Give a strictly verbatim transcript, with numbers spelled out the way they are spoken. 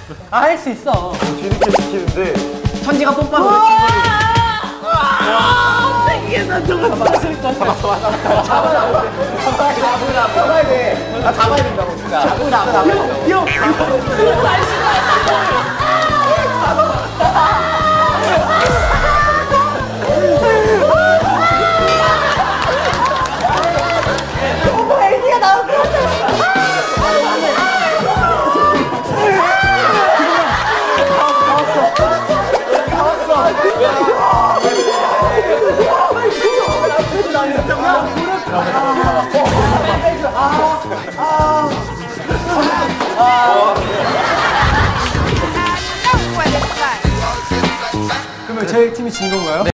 아, 할 수 있어. 뒤늦게 시키는데 천지가 뽀뽀하고 이게 난 저거 맞을 것 같아. 잡으라고. 잡으라고. 잡아야 돼. 나 잡아야 된다고, 진짜. 잡으라고. 형, 형. 이거 날씨가 그러면 저희 팀이 진 건가요?